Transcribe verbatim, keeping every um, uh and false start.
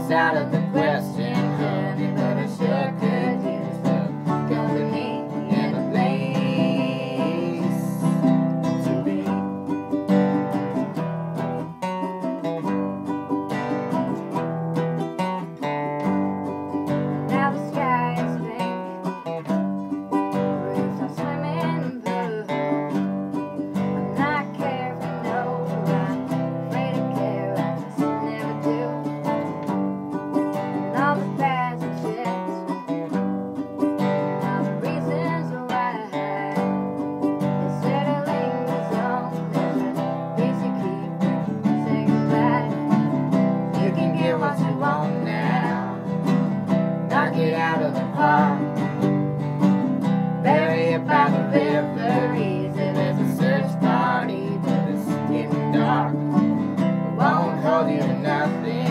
it's out of the question, honey, but I sure could use the company and a place to be. Now the sky is pink, roofs are swimming blue. I'm not caring, no, I'm afraid to care, I just never do. And all the bad shit, all the reasons why, it sort of lingers on. There's a reason to keep saying goodbye. You can get what you want now, knock it out of the park, bury it by the river easy. There's a search party, but it's getting dark. It won't hold you to nothing.